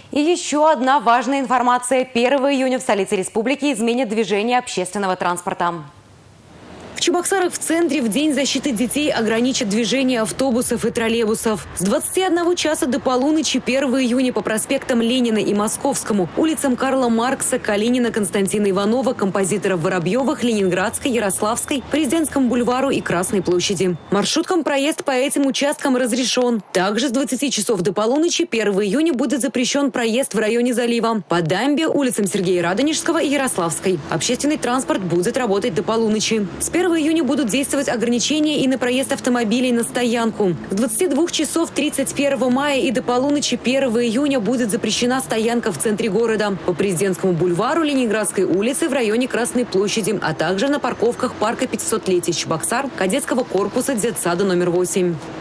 И еще одна важная информация. 1 июня в столице республики изменят движение общественного транспорта. В Чебоксарах в центре в День защиты детей ограничат движение автобусов и троллейбусов. С 21 часа до полуночи 1 июня по проспектам Ленина и Московскому, улицам Карла Маркса, Калинина, Константина Иванова, композиторов Воробьевых, Ленинградской, Ярославской, Президентскому бульвару и Красной площади. Маршруткам проезд по этим участкам разрешен. Также с 20 часов до полуночи 1 июня будет запрещен проезд в районе залива. По дамбе, улицам Сергея Радонежского и Ярославской. Общественный транспорт будет работать до полуночи. С 1 июня будут действовать ограничения и на проезд автомобилей на стоянку. С 22 часов 31 мая и до полуночи 1 июня будет запрещена стоянка в центре города. По Президентскому бульвару, Ленинградской улице в районе Красной площади, а также на парковках парка 500-летия Чебоксар, кадетского корпуса детсада номер 8.